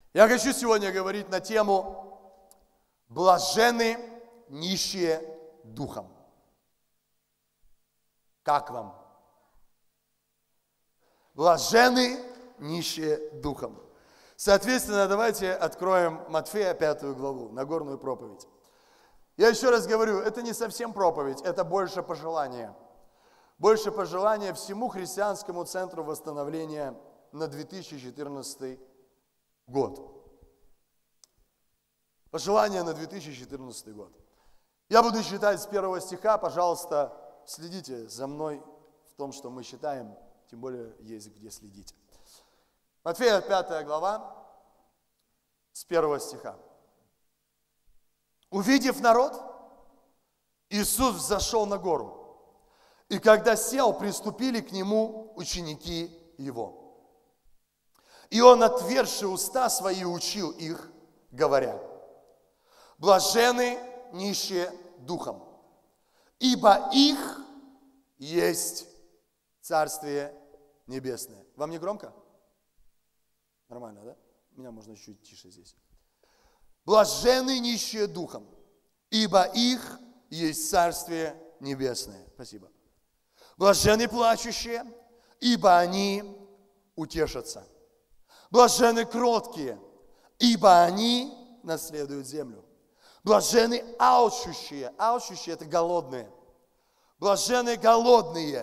Я хочу сегодня говорить на тему «Блаженны нищие духом». Как вам? Блаженны нищие духом. Соответственно, давайте откроем Матфея 5 главу, Нагорную проповедь. Я еще раз говорю, это не совсем проповедь, это больше пожелание. Больше пожелания всему христианскому центру восстановления на 2014 год. Пожелание на 2014 год. Я буду читать с 1 стиха, пожалуйста, следите за мной в том, что мы читаем, тем более есть где следить. Матфея 5 глава, с 1 стиха. Увидев народ, Иисус взошел на гору, и когда сел, приступили к Нему ученики Его. И Он, отверзши уста свои, учил их, говоря: блаженны нищие духом, ибо их есть Царствие Небесное. Вам не громко? Нормально, да? Меня можно чуть тише здесь. Блаженны нищие духом, ибо их есть Царствие Небесное. Спасибо. Блаженны плачущие, ибо они утешатся. Блаженны кроткие, ибо они наследуют землю. Блаженны алчущие. Алчущие – это голодные. Блаженны голодные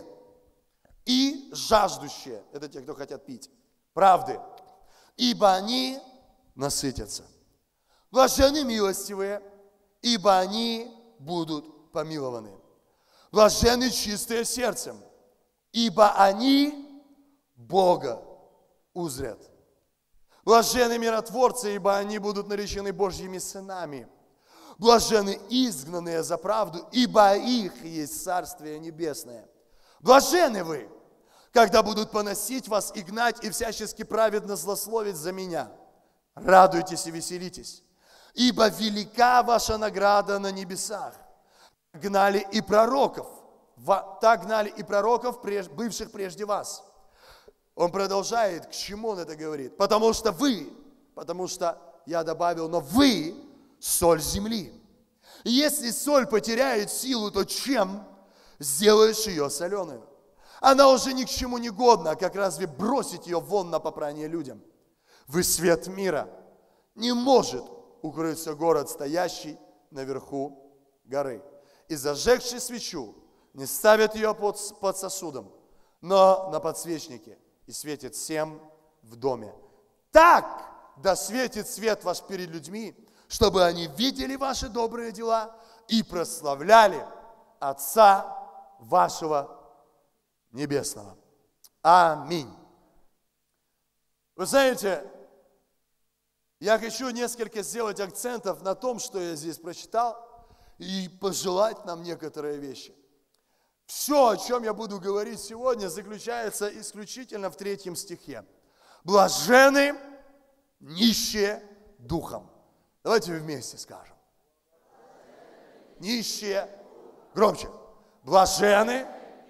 и жаждущие. Это те, кто хотят пить правды. Ибо они насытятся. Блаженны милостивые, ибо они будут помилованы. Блаженны чистые сердцем, ибо они Бога узрят. Блаженны миротворцы, ибо они будут наречены Божьими сынами. Блаженны изгнанные за правду, ибо их есть Царствие Небесное. Блаженны вы, когда будут поносить вас и гнать, и всячески праведно злословить за меня. Радуйтесь и веселитесь, ибо велика ваша награда на небесах. Гнали и пророков, так гнали и пророков, бывших прежде вас. Он продолжает, к чему он это говорит? Потому что я добавил, но вы соль земли. И если соль потеряет силу, то чем сделаешь ее соленую? Она уже ни к чему не годна, как разве бросить ее вон на попрание людям? Вы свет мира. Не может укрыться город, стоящий наверху горы. И зажегший свечу, не ставят ее под сосудом, но на подсвечнике, и светит всем в доме. Так да светит свет ваш перед людьми, чтобы они видели ваши добрые дела и прославляли Отца вашего Небесного. Аминь. Вы знаете, я хочу несколько сделать акцентов на том, что я здесь прочитал, и пожелать нам некоторые вещи. Все, о чем я буду говорить сегодня, заключается исключительно в 3 стихе. Блаженны нищие духом. Давайте вместе скажем. Нищие. Громче. Блаженны.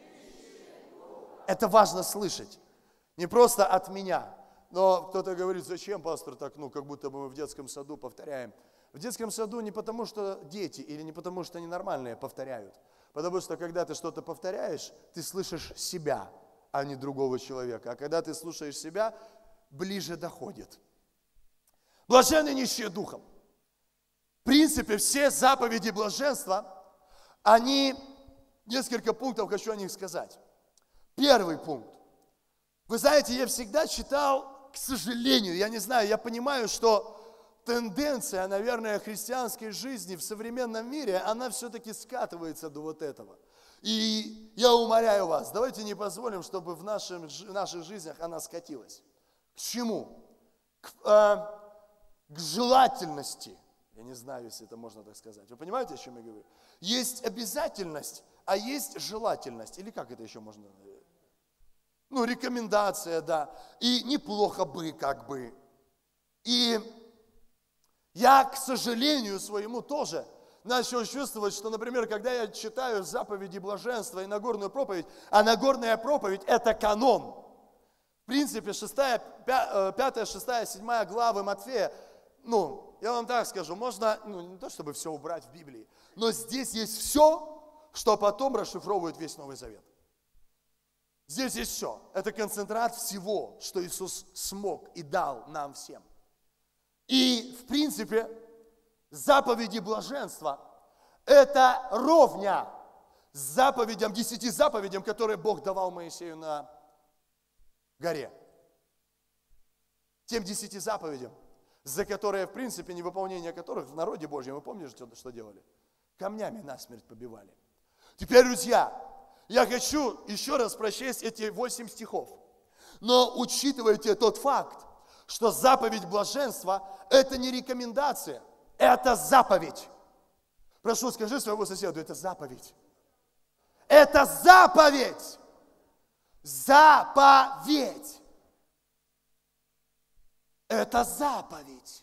Это важно слышать. Не просто от меня. Но кто-то говорит, зачем, пастор, так, как будто бы мы в детском саду повторяем. В детском саду не потому, что дети или не потому, что они нормальные повторяют. Потому что, когда ты что-то повторяешь, ты слышишь себя, а не другого человека. А когда ты слушаешь себя, ближе доходит. Блаженны нищие духом. В принципе, все заповеди блаженства, несколько пунктов хочу о них сказать. Первый пункт. Вы знаете, я всегда читал, к сожалению, я не знаю, я понимаю, что тенденция, наверное, христианской жизни в современном мире, она все-таки скатывается до вот этого. И я умоляю вас, давайте не позволим, чтобы в наших жизнях она скатилась. К чему? К желательности. Я не знаю, если это можно так сказать. Вы понимаете, о чем я говорю? Есть обязательность, а есть желательность. Или как это еще можно? Рекомендация, да. И неплохо бы, как бы. И я, к сожалению своему, тоже начал чувствовать, что, например, когда я читаю заповеди блаженства и Нагорную проповедь, а Нагорная проповедь – это канон. принципе, 5, 6, 7 главы Матфея, я вам так скажу, можно, не то чтобы все убрать в Библии, но здесь есть все, что потом расшифровывает весь Новый Завет. Здесь есть все. Это концентрат всего, что Иисус смог и дал нам всем. И, в принципе, заповеди блаженства – это ровня заповедям, 10 заповедям, которые Бог давал Моисею на горе. Тем 10 заповедям, за которые, в принципе, невыполнение которых в народе Божьем, вы помните, что делали? Камнями насмерть побивали. Теперь, друзья, я хочу еще раз прочесть эти 8 стихов. Но учитывайте тот факт, что заповедь блаженства – это не рекомендация, это заповедь. Прошу, скажи своему соседу, это заповедь. Это заповедь. Заповедь. Это заповедь.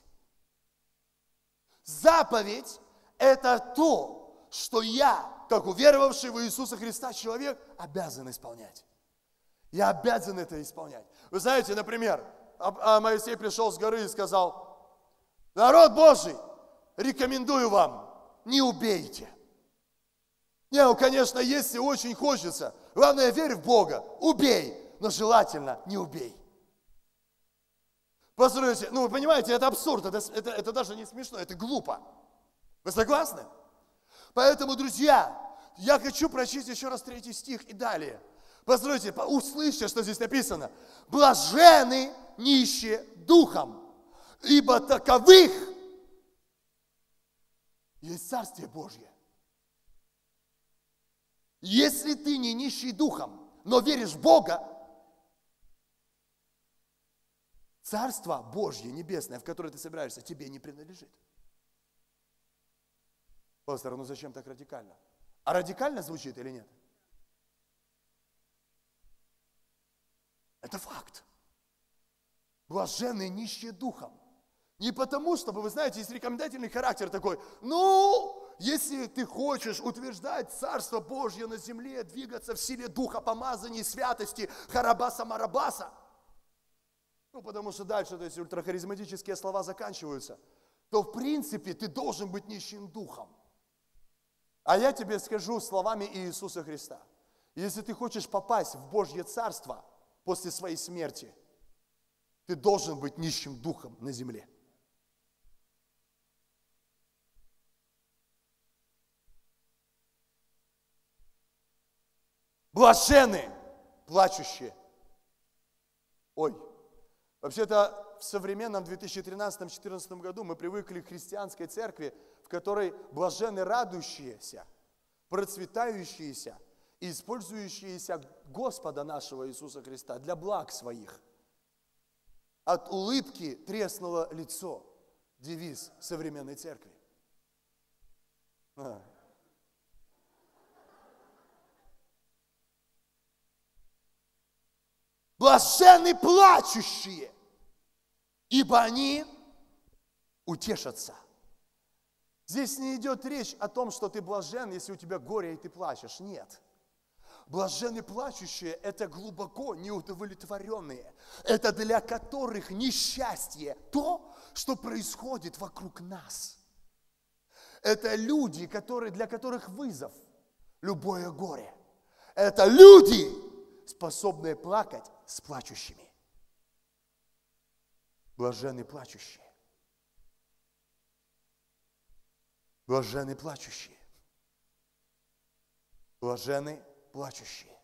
Заповедь – это то, что я, как уверовавший в Иисуса Христа человек, обязан исполнять. Я обязан это исполнять. Вы знаете, например, Моисей пришел с горы и сказал: народ Божий, рекомендую вам, не убейте. Конечно, если очень хочется, главное, верь в Бога, убей, но желательно не убей. Послушайте, вы понимаете, это абсурд, это даже не смешно, это глупо. Вы согласны? Поэтому, друзья, я хочу прочесть еще раз 3 стих и далее. Послушайте, услышьте, что здесь написано. Блаженны нищие духом, ибо таковых есть Царствие Божье. Если ты не нищий духом, но веришь в Бога, Царство Божье, небесное, в которое ты собираешься, тебе не принадлежит. Пастор, зачем так радикально? А радикально звучит или нет? Это факт. Блаженные нищие духом. Не потому, чтобы, вы знаете, есть рекомендательный характер такой, если ты хочешь утверждать Царство Божье на земле, двигаться в силе Духа, помазания и святости, харабаса-марабаса, потому что дальше, то есть ультрахаризматические слова заканчиваются, то в принципе ты должен быть нищим духом. А я тебе скажу словами Иисуса Христа. Если ты хочешь попасть в Божье Царство после своей смерти, ты должен быть нищим духом на земле. Блаженны плачущие. Вообще-то в современном 2013-2014 году мы привыкли к христианской церкви, в которой блаженны радующиеся, процветающиеся и использующиеся Господа нашего Иисуса Христа для благ своих. От улыбки треснуло лицо. Девиз современной церкви. Блаженны плачущие, ибо они утешатся. Здесь не идет речь о том, что ты блажен, если у тебя горе и ты плачешь. Нет. Блаженны плачущие – это глубоко неудовлетворенные. Это для которых несчастье то, что происходит вокруг нас. Это люди, для которых вызов любое горе. Это люди, способные плакать с плачущими. Блаженны плачущие. Блаженны плачущие. Блаженны плачущие.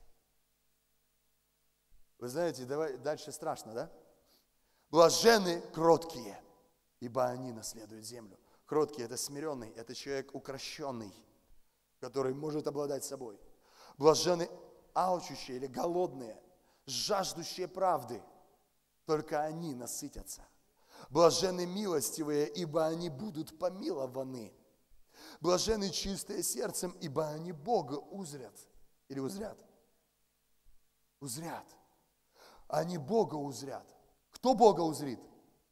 Вы знаете, дальше страшно, да? Блаженны кроткие, ибо они наследуют землю. Кроткий – это смиренный, это человек укрощенный, который может обладать собой. Блаженны алчущие или голодные, жаждущие правды, только они насытятся. Блаженны милостивые, ибо они будут помилованы. Блаженны чистые сердцем, ибо они Бога узрят. Или узрят? Узрят. Они Бога узрят. Кто Бога узрит?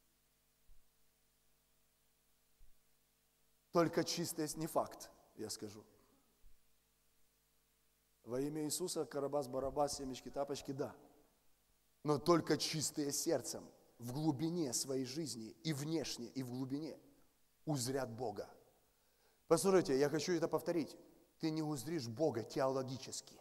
Только чистое, не факт, я скажу. Во имя Иисуса, Карабас-Барабас, семечки, тапочки, да. Но только чистые сердцем в глубине своей жизни и внешне, и в глубине узрят Бога. Послушайте, я хочу это повторить. Ты не узришь Бога теологически.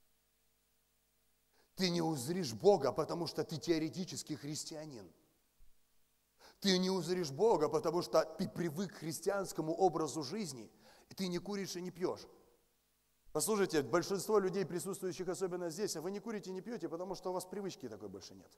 Ты не узришь Бога, потому что ты теоретический христианин. Ты не узришь Бога, потому что ты привык к христианскому образу жизни, и ты не куришь и не пьешь. Послушайте, большинство людей, присутствующих особенно здесь, а вы не курите и не пьете, потому что у вас привычки такой больше нет.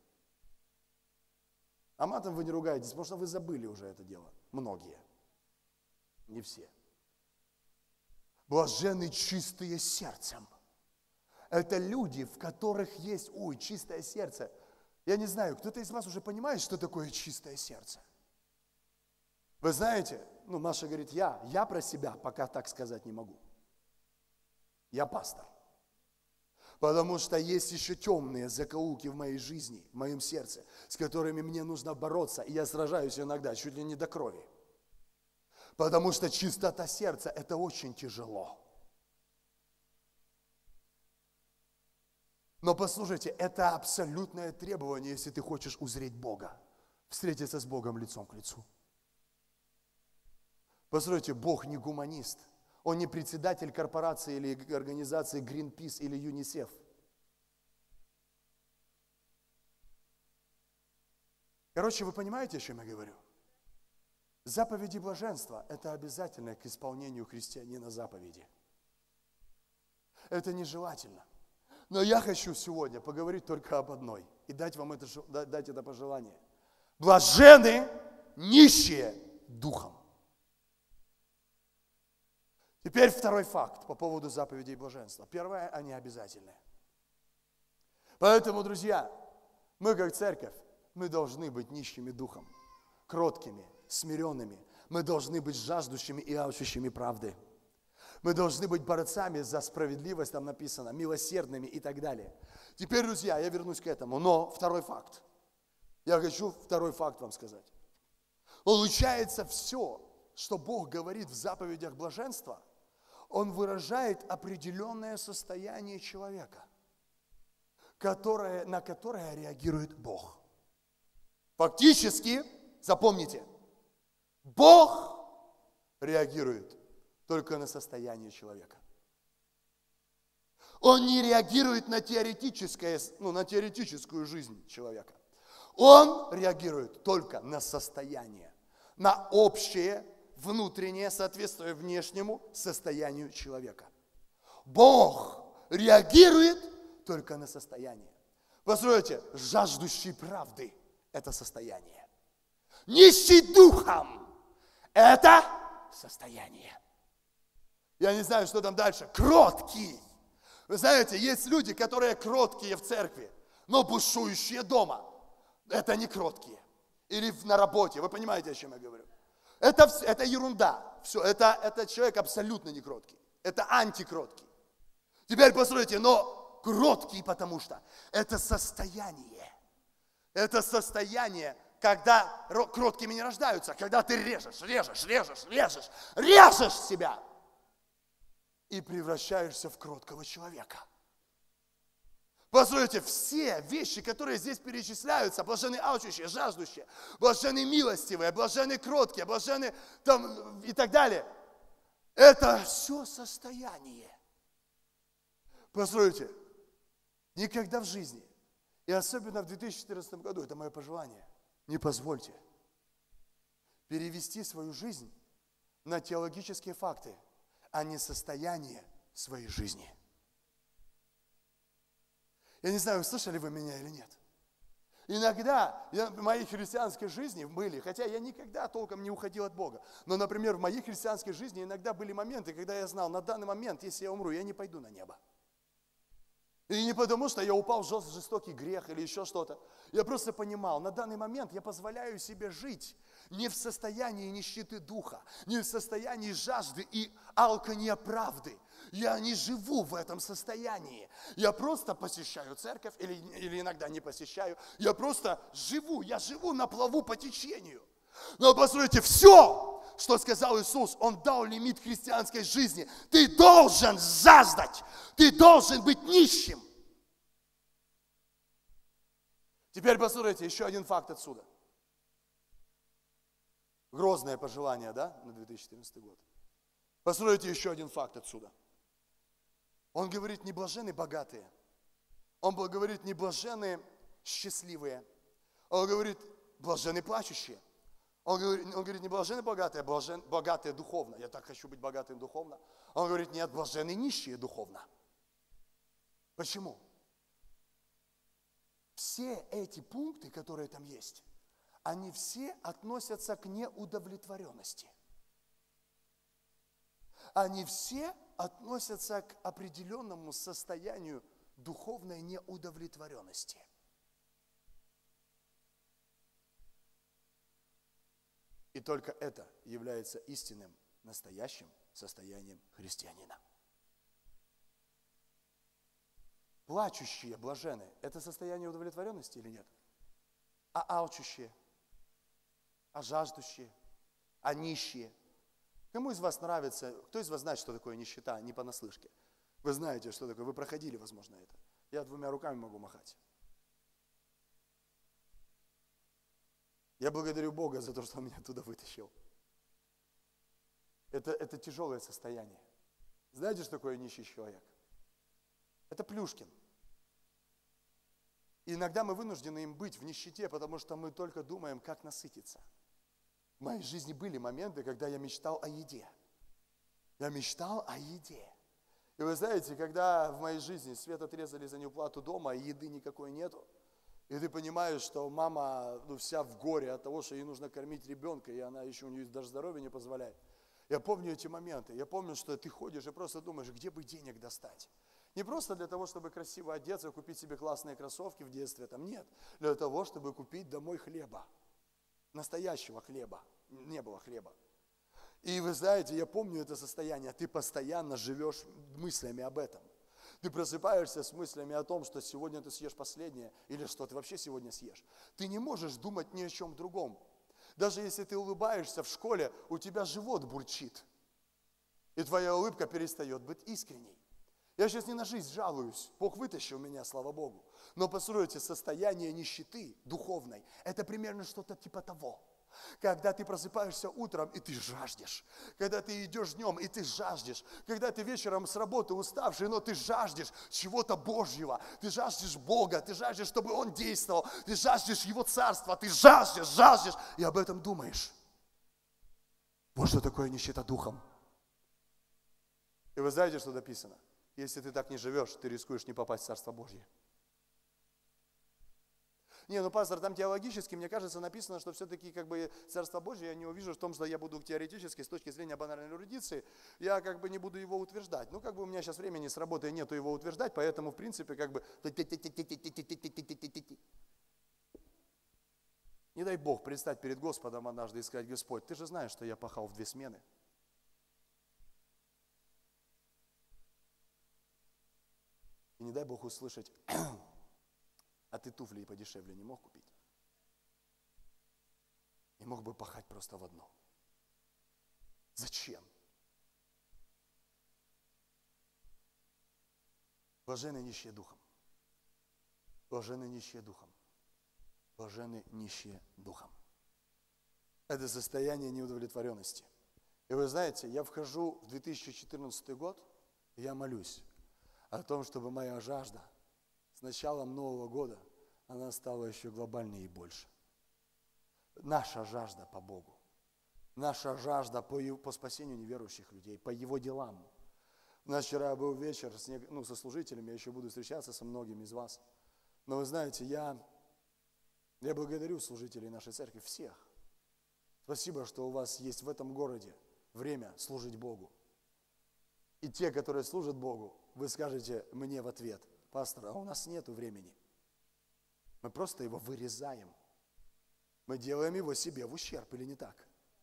А матом вы не ругаетесь, потому что вы забыли уже это дело. Многие. Не все. Блаженны чистые сердцем. Это люди, в которых есть, чистое сердце. Я не знаю, кто-то из вас уже понимает, что такое чистое сердце? Вы знаете, Маша говорит, я про себя пока так сказать не могу. Я пастор. Потому что есть еще темные закоулки в моей жизни, в моем сердце, с которыми мне нужно бороться, и я сражаюсь иногда, чуть ли не до крови. Потому что чистота сердца – это очень тяжело. Но послушайте, это абсолютное требование, если ты хочешь узреть Бога, встретиться с Богом лицом к лицу. Послушайте, Бог не гуманист. Он не председатель корпорации или организации Greenpeace или ЮНИСЕФ. Короче, вы понимаете, о чем я говорю? Заповеди блаженства – это обязательно к исполнению христианина заповеди. Это нежелательно. Но я хочу сегодня поговорить только об одной и дать вам это пожелание. Блаженны нищие духом. Теперь второй факт по поводу заповедей блаженства. Первое, они обязательные. Поэтому, друзья, мы как церковь, мы должны быть нищими духом, кроткими, смиренными. Мы должны быть жаждущими и алчущими правды. Мы должны быть борцами за справедливость, там написано, милосердными и так далее. Теперь, друзья, я вернусь к этому, но второй факт. Я хочу второй факт вам сказать. Получается, все, что Бог говорит в заповедях блаженства, Он выражает определенное состояние человека, на которое реагирует Бог. Фактически, запомните, Бог реагирует только на состояние человека. Он не реагирует на теоретическую жизнь человека. Он реагирует только на состояние, на общее, внутреннее, соответствие внешнему состоянию человека. Бог реагирует только на состояние. Послушайте, жаждущий правды – это состояние. Нищий духом – это состояние. Я не знаю, что там дальше. Кроткий. Вы знаете, есть люди, которые кроткие в церкви, но бушующие дома. Это не кроткие. Или на работе. Вы понимаете, о чем я говорю? Это ерунда. Все, это человек абсолютно не кроткий. Это антикроткий. Теперь послушайте, но кроткий, потому что это состояние. Это состояние, когда кроткими не рождаются, когда ты режешь себя и превращаешься в кроткого человека. Послушайте, все вещи, которые здесь перечисляются, блаженны алчущие, жаждущие, блаженны милостивые, блаженны кроткие, блаженны там и так далее, это все состояние. Послушайте, никогда в жизни, и особенно в 2014 году, это мое пожелание, не позвольте перевести свою жизнь на теологические факты, а не состояние своей жизни. Я не знаю, слышали вы меня или нет. Иногда в моей христианской жизни были, хотя я никогда толком не уходил от Бога, но, например, в моей христианской жизни иногда были моменты, когда я знал, на данный момент, если я умру, я не пойду на небо. И не потому, что я упал в жестокий грех или еще что-то. Я просто понимал, на данный момент я позволяю себе жить не в состоянии нищеты духа, не в состоянии жажды и алкания правды. Я не живу в этом состоянии. Я просто посещаю церковь или иногда не посещаю. Я просто живу, я живу на плаву по течению. Но посмотрите, все, что сказал Иисус, Он дал лимит христианской жизни. Ты должен жаждать, ты должен быть нищим. Теперь послушайте, еще один факт отсюда. Грозное пожелание, да, на 2014 год. Послушайте еще один факт отсюда. Он говорит, не блаженны богатые. Он говорит, не блаженны счастливые. Он говорит, блаженны плачущие. Он говорит, не блаженны богатые, а богатые духовно. Я так хочу быть богатым духовно. Он говорит, нет, блаженны нищие духовно. Почему? Все эти пункты, которые там есть, они все относятся к неудовлетворенности. Они все относятся к определенному состоянию духовной неудовлетворенности. И только это является истинным, настоящим состоянием христианина. Плачущие, блаженные – это состояние удовлетворенности или нет? А алчущие, а жаждущие, а нищие. Кому из вас нравится, кто из вас знает, что такое нищета, не понаслышке? Вы знаете, что такое, вы проходили, возможно, это. Я 2 руками могу махать. Я благодарю Бога за то, что Он меня оттуда вытащил. Это тяжелое состояние. Знаете, что такое нищий человек? Это Плюшкин. И иногда мы вынуждены им быть в нищете, потому что мы только думаем, как насытиться. В моей жизни были моменты, когда я мечтал о еде. Я мечтал о еде. И вы знаете, когда в моей жизни свет отрезали за неуплату дома, и еды никакой нету, и ты понимаешь, что мама вся в горе от того, что ей нужно кормить ребенка, и она еще у нее даже здоровье не позволяет. Я помню эти моменты. Я помню, что ты ходишь и просто думаешь, где бы денег достать. Не просто для того, чтобы красиво одеться, купить себе классные кроссовки в детстве, там нет. Для того, чтобы купить домой хлеба. Настоящего хлеба. Не было хлеба. И вы знаете, я помню это состояние. Ты постоянно живешь мыслями об этом. Ты просыпаешься с мыслями о том, что сегодня ты съешь последнее, или что ты вообще сегодня съешь. Ты не можешь думать ни о чем другом. Даже если ты улыбаешься в школе, у тебя живот бурчит. И твоя улыбка перестает быть искренней. Я сейчас не на жизнь жалуюсь. Бог вытащил меня, слава Богу. Но послушайте, состояние нищеты духовной, это примерно что-то типа того. Когда ты просыпаешься утром, и ты жаждешь. Когда ты идешь днем, и ты жаждешь. Когда ты вечером с работы уставший, но ты жаждешь чего-то Божьего. Ты жаждешь Бога, ты жаждешь, чтобы Он действовал. Ты жаждешь Его Царства, ты жаждешь. И об этом думаешь. Вот что такое нищета духом. И вы знаете, что написано? Если ты так не живешь, ты рискуешь не попасть в Царство Божье. Не, ну, пастор, там теологически, мне кажется, написано, что все-таки как бы Царство Божье я не увижу в том, что я буду теоретически, с точки зрения банальной эрудиции, я как бы не буду его утверждать. Ну, как бы у меня сейчас времени с работы нету его утверждать, поэтому, в принципе, как бы... Не дай Бог предстать перед Господом однажды и сказать: Господь, ты же знаешь, что я пахал в 2 смены. И не дай Бог услышать: а ты туфли и подешевле не мог купить? И мог бы пахать просто в одно. Зачем? Блаженны нищие духом. Блаженны нищие духом. Блаженны нищие духом. Это состояние неудовлетворенности. И вы знаете, я вхожу в 2014 год, и я молюсь о том, чтобы моя жажда с началом Нового года, она стала еще глобальнее и больше. Наша жажда по Богу. Наша жажда по спасению неверующих людей, по Его делам. У нас вчера был вечер со служителями, я еще буду встречаться со многими из вас. Но вы знаете, я благодарю служителей нашей церкви, всех. Спасибо, что у вас есть в этом городе время служить Богу. И те, которые служат Богу, вы скажете мне в ответ: пастор, а у нас нету времени. Мы просто его вырезаем. Мы делаем его себе в ущерб, или не так?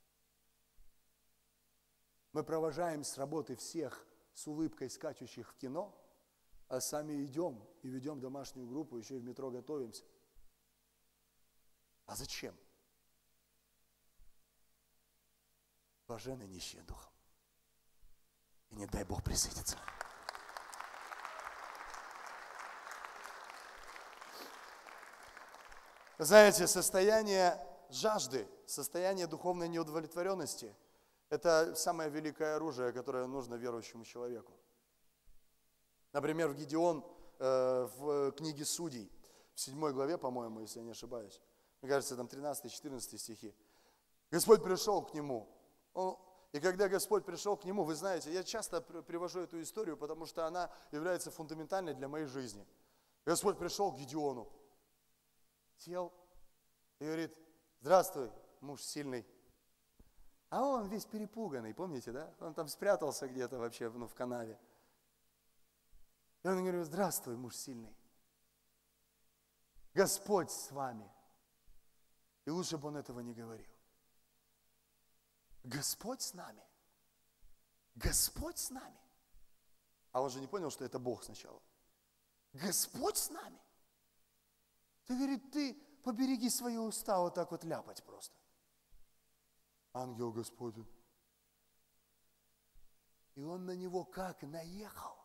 Мы провожаем с работы всех с улыбкой скачущих в кино, а сами идем и ведем домашнюю группу, еще и в метро готовимся. А зачем? Блаженны нищие духом. И не дай Бог присытиться. Знаете, состояние жажды, состояние духовной неудовлетворенности – это самое великое оружие, которое нужно верующему человеку. Например, в Гедеон, в книге Судей, в 7 главе, по-моему, если я не ошибаюсь, мне кажется, там 13-14 стихи. Господь пришел к нему. И когда Господь пришел к нему, вы знаете, я часто привожу эту историю, потому что она является фундаментальной для моей жизни. Господь пришел к Гедеону, сел и говорит: здравствуй, муж сильный. А он весь перепуганный, помните, да? Он там спрятался где-то вообще, в канаве. И он говорит: здравствуй, муж сильный. Господь с вами. И лучше бы он этого не говорил. Господь с нами. Господь с нами. А он же не понял, что это Бог сначала. Господь с нами. Ты, говорит, ты побереги свои уста вот так вот ляпать просто. Ангел Господень. И он на него как наехал.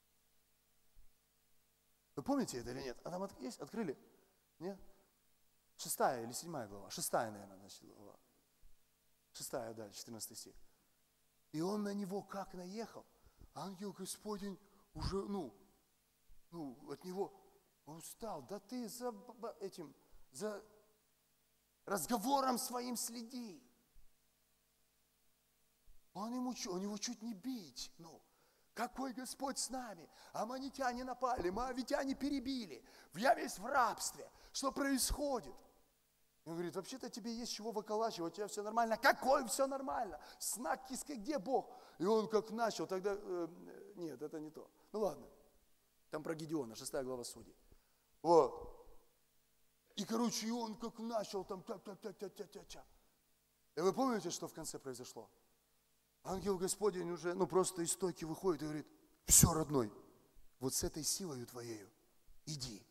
Вы помните это или нет? А там есть? Открыли? Нет? 6 или 7 глава? 6, наверное, значит, глава. 6, да, 14 стих. И он на него как наехал. Ангел Господень уже, от него он устал. Да ты за разговором своим следи. Он его чуть не бить. Какой Господь с нами? Аммонитяне напали, моавитяне перебили. Я весь в рабстве. Что происходит? Он говорит: вообще-то тебе есть чего выколачивать, у тебя все нормально. Какое все нормально? Знак киска, где Бог? И он как начал, тогда, нет, это не то. Ну ладно, там про Гедеона, 6 глава Судей. Вот. И, короче, и он как начал там, тя-тя-тя-тя-тя-тя. И вы помните, что в конце произошло? Ангел Господень уже, просто из стойки выходит и говорит: все, родной, вот с этой силою твоею иди.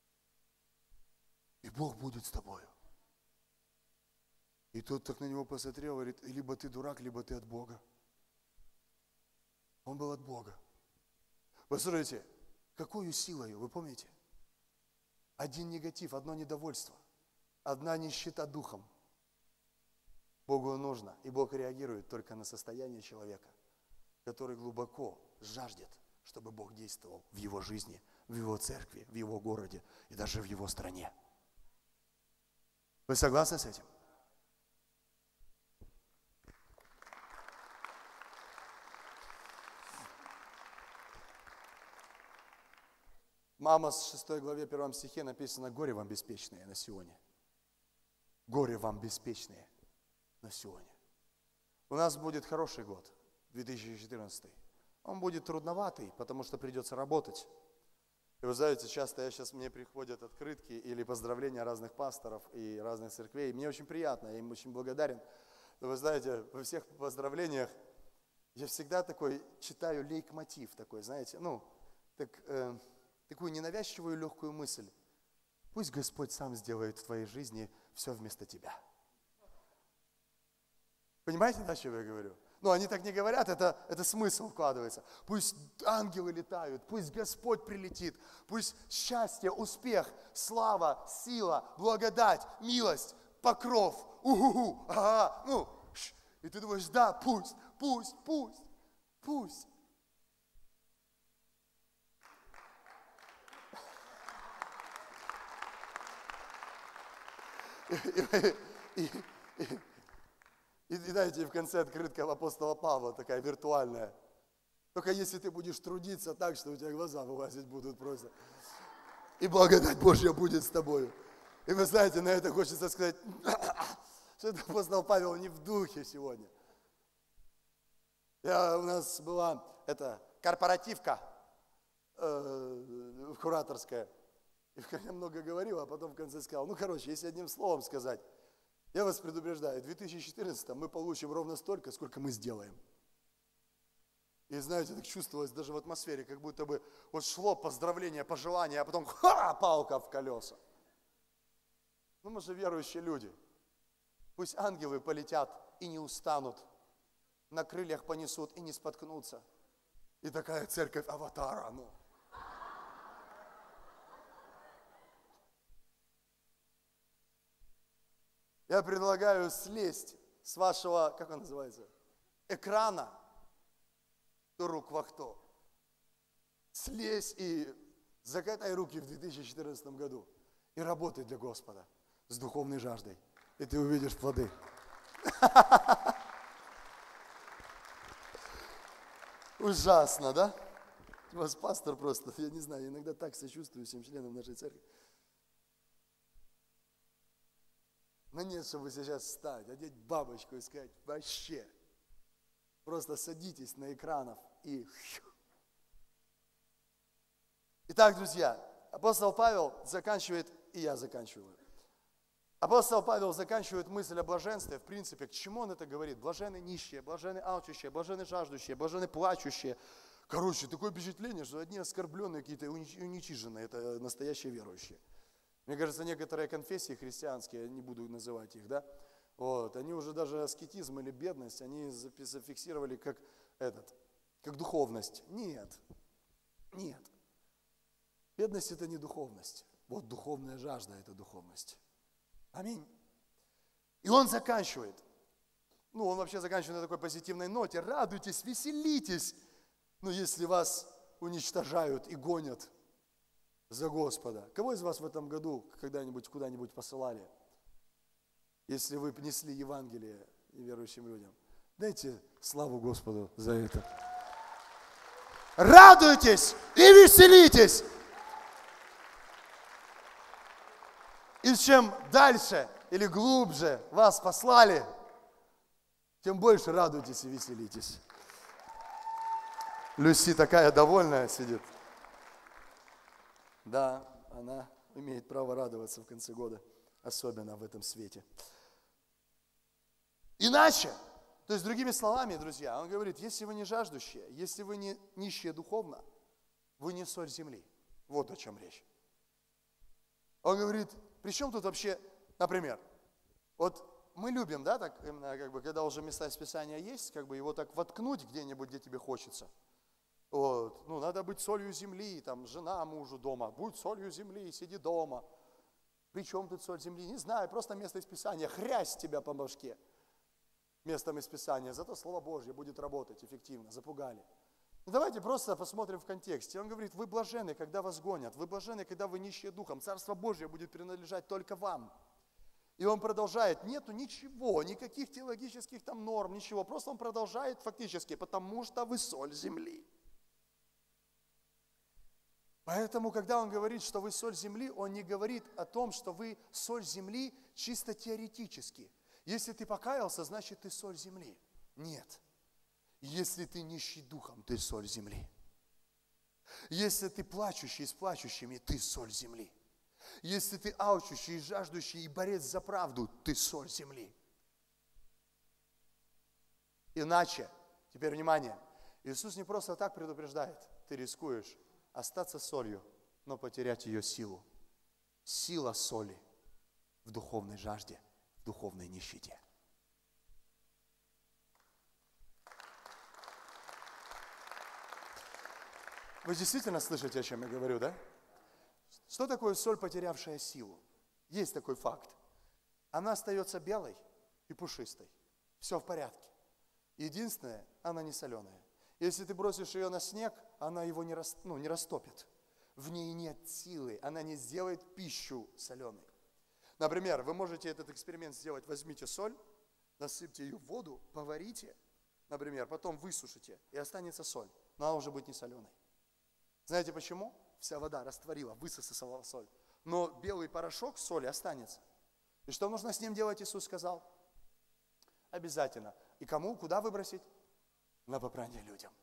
И Бог будет с тобою. И тот так на него посмотрел, говорит: либо ты дурак, либо ты от Бога. Он был от Бога. Послушайте, какую силою, вы помните? Один негатив, одно недовольство, одна нищета духом. Богу нужно, и Бог реагирует только на состояние человека, который глубоко жаждет, чтобы Бог действовал в его жизни, в его церкви, в его городе и даже в его стране. Вы согласны с этим? Мама с 6 главе 1 стихе написано: горе вам беспечные на Сионе. Горе вам беспечные на Сионе. У нас будет хороший год, 2014. Он будет трудноватый, потому что придется работать. И вы знаете, часто мне приходят открытки или поздравления разных пасторов и разных церквей. Мне очень приятно, я им очень благодарен. Но вы знаете, во всех поздравлениях я всегда такой читаю лейтмотив такой, знаете, такую ненавязчивую легкую мысль. Пусть Господь сам сделает в твоей жизни все вместо тебя. Понимаете, о чем я говорю? Они так не говорят, это смысл вкладывается. Пусть ангелы летают, пусть Господь прилетит, пусть счастье, успех, слава, сила, благодать, милость, покров, И ты думаешь: да, пусть. И знаете, в конце открытка апостола Павла такая виртуальная. Только если ты будешь трудиться так, что у тебя глаза вылазить будут просто. И благодать Божья будет с тобой. И вы знаете, на это хочется сказать, что это апостол Павел не в духе сегодня. У нас была корпоративка кураторская. И я много говорил, а потом в конце сказал: если одним словом сказать, я вас предупреждаю, в 2014 мы получим ровно столько, сколько мы сделаем. И знаете, так чувствовалось даже в атмосфере, как будто бы шло поздравление, пожелание, а потом палка в колеса. Мы же верующие люди. Пусть ангелы полетят и не устанут, на крыльях понесут и не споткнутся. И такая церковь аватара, Я предлагаю слезть с вашего, как он называется, экрана до рук во кто. Слезь и закатай руки в 2014 году и работай для Господа с духовной жаждой. И ты увидишь плоды. Ужасно, да? У вас пастор просто, я не знаю, иногда так сочувствую всем членам нашей церкви. Но нет, чтобы сейчас встать, одеть бабочку и сказать, вообще, просто садитесь на экранов и... Итак, друзья, апостол Павел заканчивает, и я заканчиваю. Апостол Павел заканчивает мысль о блаженстве. В принципе, к чему он это говорит? Блажены нищие, блажены алчущие, блажены жаждущие, блажены плачущие. Короче, такое впечатление, что одни оскорбленные, какие-то уничиженные, это настоящие верующие. Мне кажется, некоторые конфессии христианские, я не буду называть их, да, вот, они уже даже аскетизм или бедность, они зафиксировали как духовность. Нет. Бедность это не духовность. Вот духовная жажда это духовность. Аминь. И он заканчивает. Он вообще заканчивает на такой позитивной ноте. Радуйтесь, веселитесь. Но если вас уничтожают и гонят за Господа. Кого из вас в этом году когда-нибудь куда-нибудь посылали? Если вы несли Евангелие верующим людям. Дайте славу Господу за это. Радуйтесь и веселитесь. И чем дальше или глубже вас послали, тем больше радуйтесь и веселитесь. Люси такая довольная сидит. Да, она имеет право радоваться в конце года, особенно в этом свете. Иначе, то есть другими словами, друзья, он говорит, если вы не жаждущие, если вы не нищие духовно, вы не соль земли. Вот о чем речь. Он говорит, при чем тут вообще, например, вот мы любим, да, так именно, когда уже места из Писания есть, его так воткнуть где-нибудь, где тебе хочется. Вот. Надо быть солью земли, там, жена мужу дома, будь солью земли, сиди дома. При чем тут соль земли? Не знаю, просто место из Писания, хрясь тебя по башке. Местом из Писания, зато Слово Божье будет работать эффективно, запугали. Давайте просто посмотрим в контексте. Он говорит, вы блаженны, когда вас гонят, вы блаженны, когда вы нищие духом, Царство Божье будет принадлежать только вам. И он продолжает, нету ничего, никаких теологических там норм, ничего, просто он продолжает фактически, потому что вы соль земли. Поэтому, когда он говорит, что вы соль земли, он не говорит о том, что вы соль земли чисто теоретически. Если ты покаялся, значит ты соль земли. Нет. Если ты нищий духом, ты соль земли. Если ты плачущий с плачущими, ты соль земли. Если ты алчущий, жаждущий и борец за правду, ты соль земли. Иначе, теперь внимание, Иисус не просто так предупреждает, ты рискуешь остаться солью, но потерять ее силу. Сила соли в духовной жажде, в духовной нищете. Вы действительно слышите, о чем я говорю, да? Что такое соль, потерявшая силу? Есть такой факт. Она остается белой и пушистой. Все в порядке. Единственное, она не соленая. Если ты бросишь ее на снег, она его не растопит. В ней нет силы, она не сделает пищу соленой. Например, вы можете этот эксперимент сделать. Возьмите соль, насыпьте ее в воду, поварите, например, потом высушите, и останется соль. Но она уже будет не соленой. Знаете почему? Вся вода растворила, высосала соль. Но белый порошок соли останется. И что нужно с ним делать, Иисус сказал? Обязательно. И кому, куда выбросить? На попрание людям.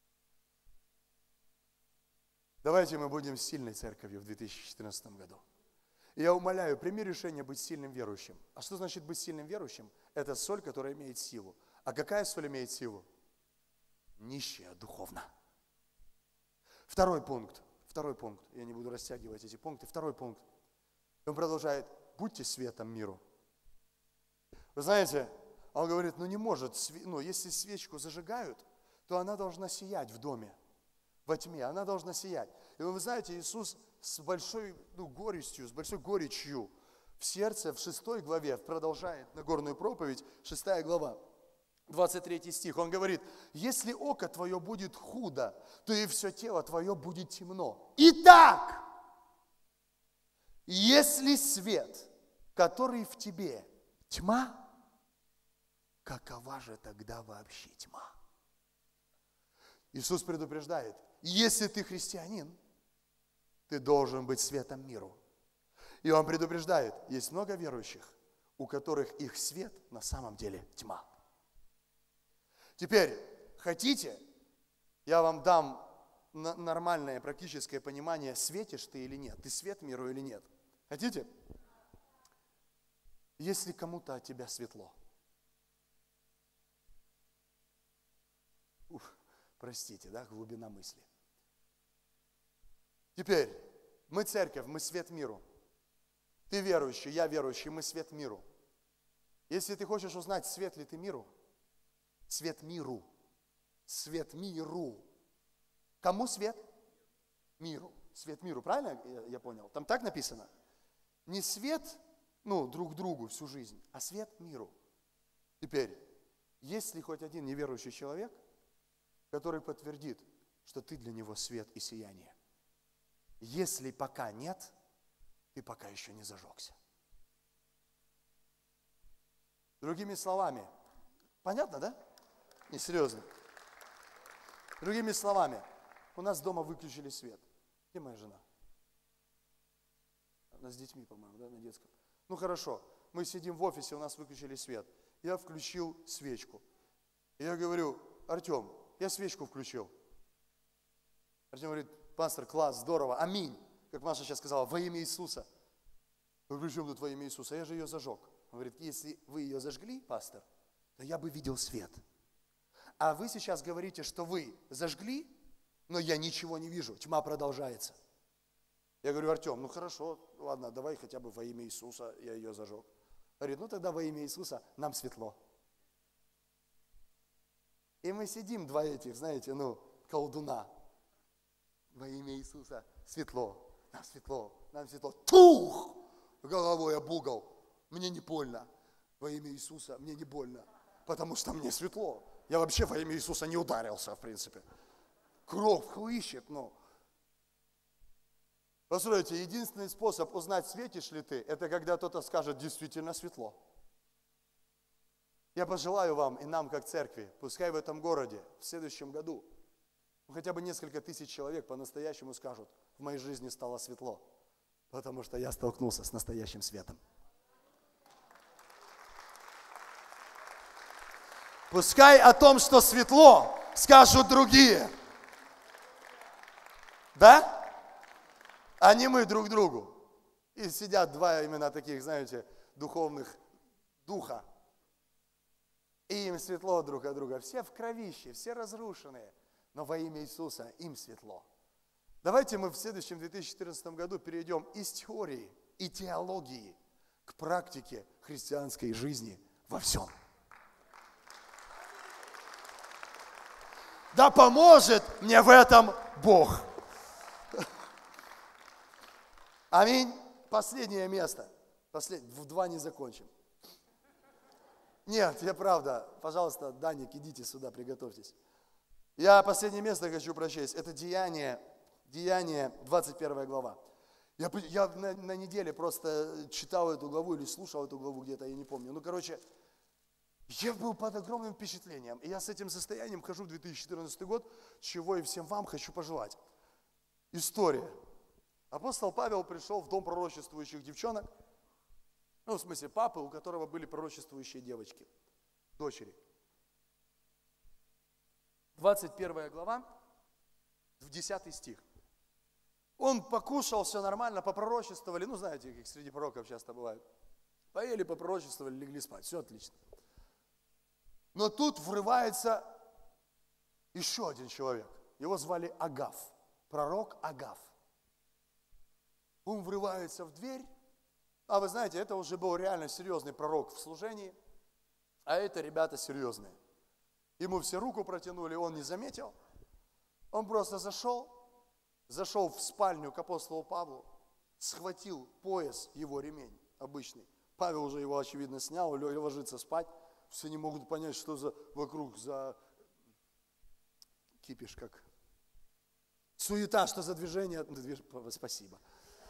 Давайте мы будем сильной церковью в 2014 году. И я умоляю, прими решение быть сильным верующим. А что значит быть сильным верующим? Это соль, которая имеет силу. А какая соль имеет силу? Нищая духовно. Второй пункт. Я не буду растягивать эти пункты. Второй пункт. Он продолжает. Будьте светом миру. Вы знаете, он говорит, не может, если свечку зажигают, то она должна сиять в доме, во тьме, она должна сиять. И вы знаете, Иисус с большой горечью в сердце, в 6 главе, продолжает Нагорную проповедь, 6 глава, 23 стих. Он говорит: если око твое будет худо, то и все тело твое будет темно. Итак, если свет, который в тебе, тьма, какова же тогда вообще тьма? Иисус предупреждает: если ты христианин, ты должен быть светом миру. И Он предупреждает: есть много верующих, у которых их свет на самом деле тьма. Теперь, хотите, я вам дам нормальное практическое понимание, светишь ты или нет, ты свет миру или нет. Хотите? Если кому-то от тебя светло. Простите, да, глубина мысли. Теперь, мы церковь, мы свет миру. Ты верующий, я верующий, мы свет миру. Если ты хочешь узнать, свет ли ты миру, свет миру, свет миру. Кому свет? Миру. Свет миру, правильно я понял? Там так написано? Не свет, друг другу всю жизнь, а свет миру. Теперь, есть ли хоть один неверующий человек, который подтвердит, что ты для него свет и сияние? Если пока нет, ты пока еще не зажегся. Другими словами, понятно, да? Несерьезно. Другими словами, у нас дома выключили свет. Где моя жена? Она с детьми, по-моему, да, на детском. Ну хорошо, мы сидим в офисе, у нас выключили свет. Я включил свечку. И я говорю: Артем, я свечку включил. Артем говорит: пастор, класс, здорово, аминь. Как Маша сейчас сказала, во имя Иисуса. Ну, при чем тут во имя Иисуса? Я же ее зажег. Он говорит: если вы ее зажгли, пастор, то я бы видел свет. А вы сейчас говорите, что вы зажгли, но я ничего не вижу, тьма продолжается. Я говорю: Артем, хорошо, ладно, давай хотя бы во имя Иисуса я ее зажег. Говорит: тогда во имя Иисуса нам светло. И мы сидим, два этих, знаете, колдуна. Во имя Иисуса светло, нам светло, нам светло. Тух! Головой об угол. Мне не больно. Во имя Иисуса мне не больно, потому что мне светло. Я вообще во имя Иисуса не ударился, в принципе. Кровь хлыщет, Послушайте, единственный способ узнать, светишь ли ты, это когда кто-то скажет: действительно светло. Я пожелаю вам и нам, как церкви, пускай в этом городе в следующем году хотя бы несколько тысяч человек по-настоящему скажут: в моей жизни стало светло, потому что я столкнулся с настоящим светом. Пускай о том, что светло, скажут другие. Да? А не мы друг другу. И сидят два именно таких, знаете, духовных духа. И им светло друг от друга. Все в кровище, все разрушенные. Но во имя Иисуса им светло. Давайте мы в следующем 2014 году перейдем из теории и теологии к практике христианской жизни во всем. Да поможет мне в этом Бог. Аминь. Последнее место. В 2 не закончим. Нет, я правда. Пожалуйста, Даник, идите сюда, приготовьтесь. Я последнее место хочу прочесть. Это Деяние 21 глава. Я на неделе просто читал эту главу или слушал эту главу где-то, я не помню. Я был под огромным впечатлением. И я с этим состоянием хожу в 2014 год, чего и всем вам хочу пожелать. История. Апостол Павел пришел в дом пророчествующих девчонок, в смысле папы, у которого были пророчествующие девочки, дочери. 21 глава, в 10 стих. Он покушал, все нормально, попророчествовали, знаете, как среди пророков часто бывает. Поели, попророчествовали, легли спать, все отлично. Но тут врывается еще один человек. Его звали Агав, пророк Агав. Он врывается в дверь, а вы знаете, это уже был реально серьезный пророк в служении, а это ребята серьезные. Ему все руку протянули, он не заметил. Он просто зашел в спальню к апостолу Павлу, схватил пояс, его ремень, обычный. Павел уже его, очевидно, снял, ложится спать. Все не могут понять, что за вокруг за кипиш, как суета, что за движение. Спасибо.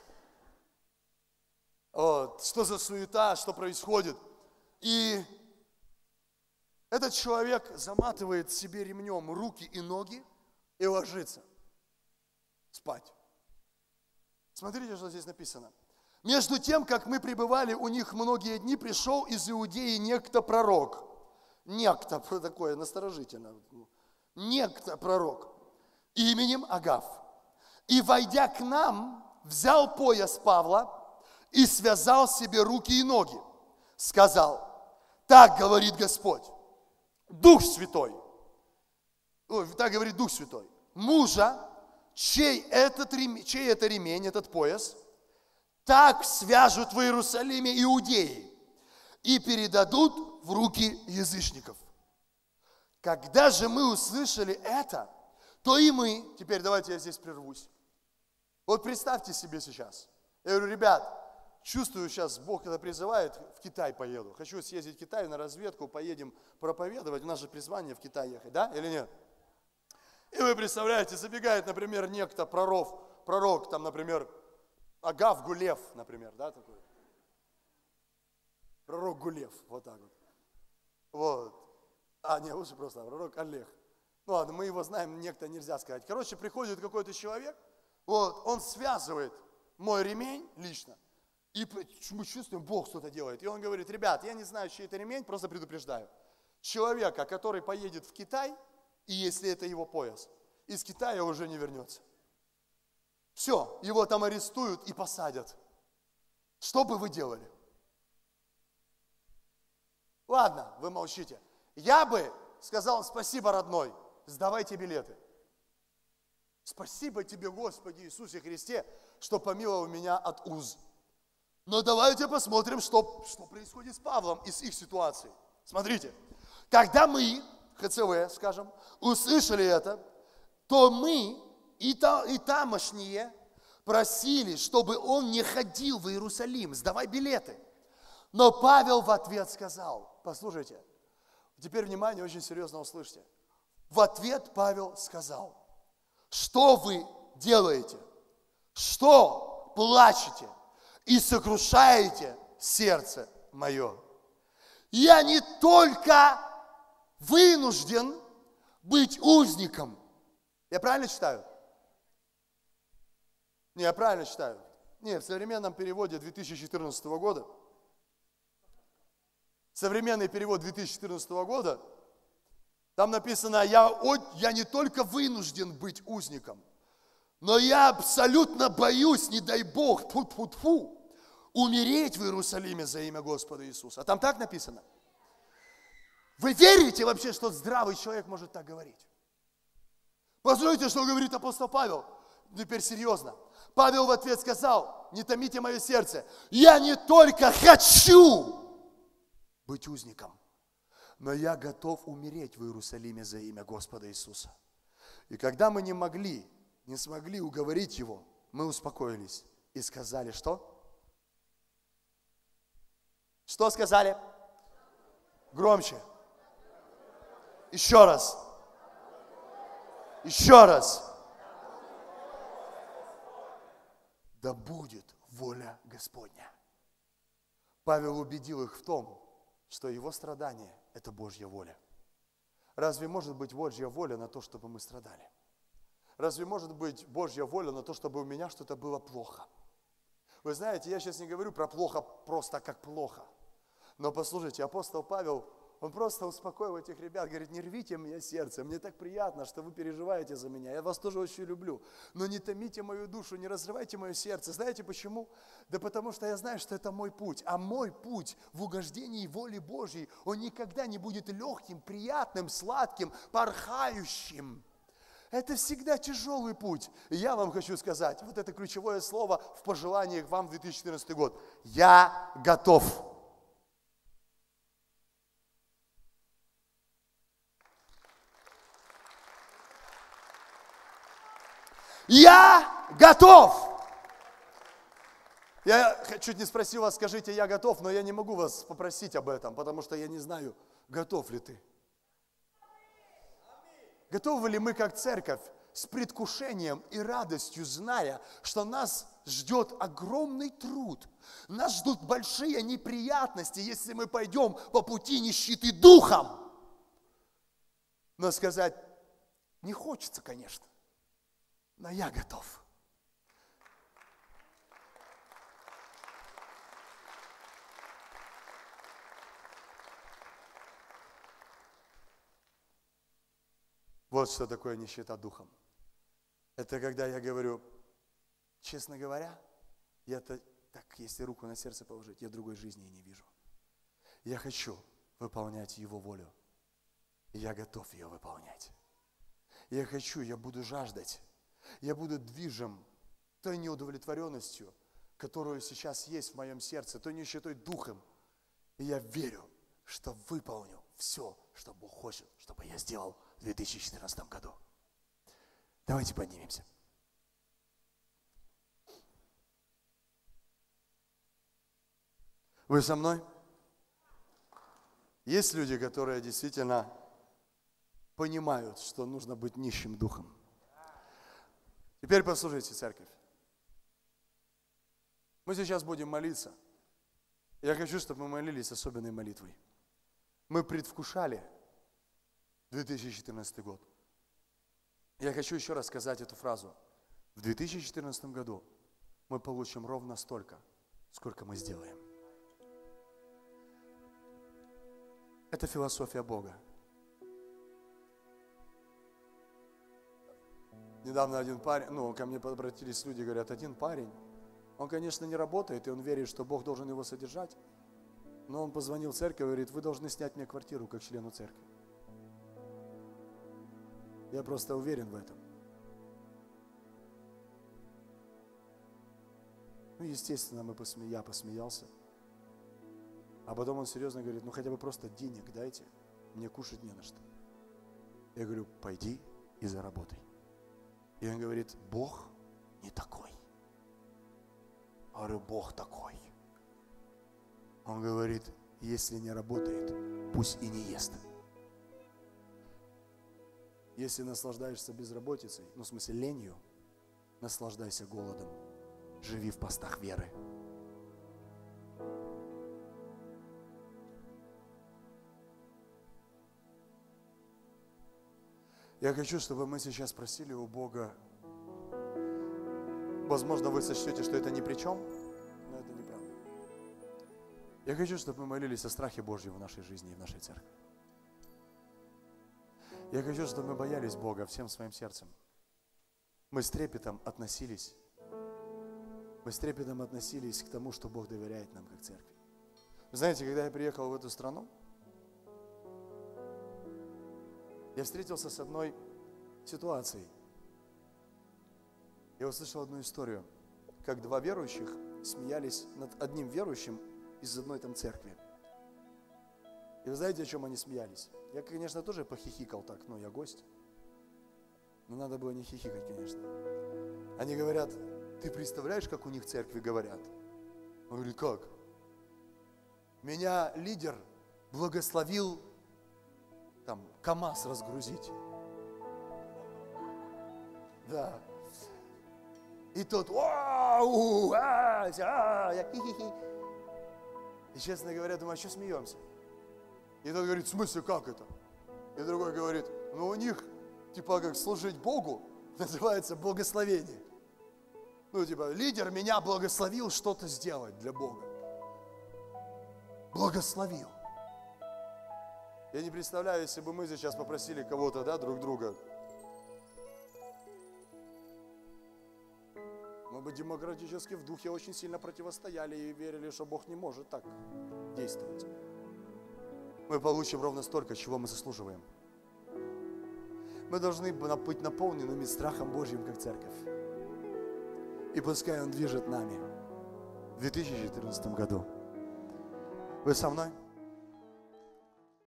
Вот, что за суета, что происходит. И этот человек заматывает себе ремнем руки и ноги и ложится спать. Смотрите, что здесь написано. Между тем, как мы пребывали у них многие дни, пришел из Иудеи некто пророк. Некто, такое насторожительно. Некто пророк именем Агав. И, войдя к нам, взял пояс Павла и связал себе руки и ноги. Сказал: так говорит Господь, Дух Святой. Так говорит Дух Святой. Мужа, чей это ремень, этот пояс, так свяжут в Иерусалиме иудеи и передадут в руки язычников. Когда же мы услышали это, то и мы, теперь давайте я здесь прервусь. Вот представьте себе сейчас. Я говорю: ребят, чувствую, сейчас Бог, когда призывает, в Китай поеду. Хочу съездить в Китай на разведку, поедем проповедовать. У нас же призвание в Китай ехать, да или нет? И вы представляете, забегает, например, некто пророк, там, например, Агав Гулев, например, да, такой. Пророк Гулев, вот так вот. Вот. Не, лучше просто пророк Олег. Ну ладно, мы его знаем, некто нельзя сказать. Короче, приходит какой-то человек, вот, он связывает мой ремень лично, и мы чувствуем, Бог что-то делает. И он говорит: ребят, я не знаю, чей это ремень, просто предупреждаю. Человека, который поедет в Китай, и если это его пояс, из Китая уже не вернется. Все, его там арестуют и посадят. Что бы вы делали? Ладно, вы молчите. Я бы сказал: спасибо, родной, сдавайте билеты. Спасибо тебе, Господи Иисусе Христе, что помиловал меня от уз. Но давайте посмотрим, что происходит с Павлом и с их ситуацией. Смотрите, когда мы, ХЦВ, скажем, услышали это, то мы и тамошние просили, чтобы он не ходил в Иерусалим, сдавай билеты. Но Павел в ответ сказал, послушайте, теперь внимание, очень серьезно услышьте. В ответ Павел сказал: что вы делаете? Что плачете и сокрушаете сердце мое? Я не только вынужден быть узником. Я правильно читаю? Не, я правильно читаю. Не, в современном переводе 2014 года, современный перевод 2014 года, там написано: я не только вынужден быть узником, но я абсолютно боюсь, не дай Бог, тьфу-тьфу-тьфу, умереть в Иерусалиме за имя Господа Иисуса. А там так написано? Вы верите вообще, что здравый человек может так говорить? Послушайте, что говорит апостол Павел. Теперь серьезно. Павел в ответ сказал: не томите мое сердце. Я не только хочу быть узником, но я готов умереть в Иерусалиме за имя Господа Иисуса. И когда мы не смогли уговорить его, мы успокоились и сказали, что? Что сказали? Громче. Еще раз. Еще раз. Да будет воля Господня. Павел убедил их в том, что его страдание – это Божья воля. Разве может быть Божья воля на то, чтобы мы страдали? Разве может быть Божья воля на то, чтобы у меня что-то было плохо? Вы знаете, я сейчас не говорю про плохо просто как плохо. Но послушайте, апостол Павел, он просто успокоил этих ребят, говорит: не рвите мне сердце, мне так приятно, что вы переживаете за меня, я вас тоже очень люблю, но не томите мою душу, не разрывайте мое сердце. Знаете почему? Да потому что я знаю, что это мой путь, а мой путь в угождении воле Божьей, он никогда не будет легким, приятным, сладким, порхающим. Это всегда тяжелый путь. И я вам хочу сказать, вот это ключевое слово в пожеланиях вам в 2014 год. Я готов. Я готов. Я чуть не спросил вас, скажите, я готов, но я не могу вас попросить об этом, потому что я не знаю, готов ли ты. Готовы ли мы, как церковь, с предвкушением и радостью, зная, что нас ждет огромный труд, нас ждут большие неприятности, если мы пойдем по пути нищеты духом. Но сказать не хочется, конечно, но я готов. Вот что такое нищета духом. Это когда я говорю, честно говоря, я-то так, если руку на сердце положить, я другой жизни и не вижу. Я хочу выполнять Его волю. И я готов ее выполнять. Я хочу, я буду жаждать. Я буду движим той неудовлетворенностью, которую сейчас есть в моем сердце, той нищетой духом. И я верю, что выполню все, что Бог хочет, чтобы я сделал в 2014 году. Давайте поднимемся. Вы со мной? Есть люди, которые действительно понимают, что нужно быть нищим духом. Теперь послушайте, церковь. Мы сейчас будем молиться. Я хочу, чтобы мы молились особенной молитвой. Мы предвкушали 2014 год. Я хочу еще раз сказать эту фразу. В 2014 году мы получим ровно столько, сколько мы сделаем. Это философия Бога. Недавно один парень, ко мне обратились люди, говорят, один парень, он, конечно, не работает, и он верит, что Бог должен его содержать, но он позвонил в церковь и говорит, вы должны снять мне квартиру, как члену церкви. Я просто уверен в этом. Естественно, я посмеялся. А потом он серьезно говорит, хотя бы просто денег дайте, мне кушать не на что. Я говорю, пойди и заработай. И он говорит, Бог не такой. Я говорю, Бог такой. Он говорит, если не работает, пусть и не ест. Если наслаждаешься безработицей, в смысле ленью, наслаждайся голодом. Живи в постах веры. Я хочу, чтобы мы сейчас просили у Бога. Возможно, вы сочтете, что это ни при чем, но это неправда. Я хочу, чтобы мы молились о страхе Божьем в нашей жизни и в нашей церкви. Я хочу, чтобы мы боялись Бога всем своим сердцем. Мы с трепетом относились к тому, что Бог доверяет нам как церкви. Вы знаете, когда я приехал в эту страну, я встретился с одной ситуацией. Я услышал одну историю, как два верующих смеялись над одним верующим из одной там церкви. И вы знаете, о чем они смеялись? Я, конечно, тоже похихикал так, я гость. Но надо было не хихикать, конечно. Они говорят, ты представляешь, как у них в церкви говорят? Он говорит, как? Меня лидер благословил КамАЗ разгрузить. Да. И тот, и, честно говоря, думаю, а что смеемся? И тот говорит, в смысле, как это? И другой говорит, у них, как служить Богу, называется благословение. Лидер меня благословил что-то сделать для Бога. Благословил. Я не представляю, если бы мы сейчас попросили кого-то, друг друга. Мы бы демократически в духе очень сильно противостояли и верили, что Бог не может так действовать. Мы получим ровно столько, чего мы заслуживаем. Мы должны быть наполненными страхом Божьим, как церковь. И пускай Он движет нами в 2014 году. Вы со мной?